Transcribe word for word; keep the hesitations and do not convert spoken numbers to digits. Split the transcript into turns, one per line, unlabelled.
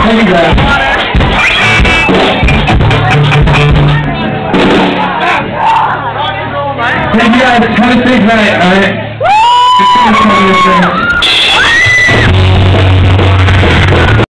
Thank you guys. Thank you guys. Have a safe night, alright?